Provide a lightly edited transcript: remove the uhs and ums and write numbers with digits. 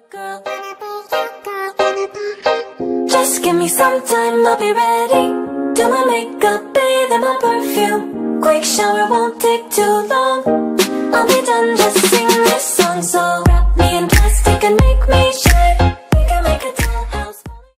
girl. Just give me some time, I'll be ready. Do my makeup, bathe in my perfume. Quick shower won't take too long. I'll be done, just sing this song so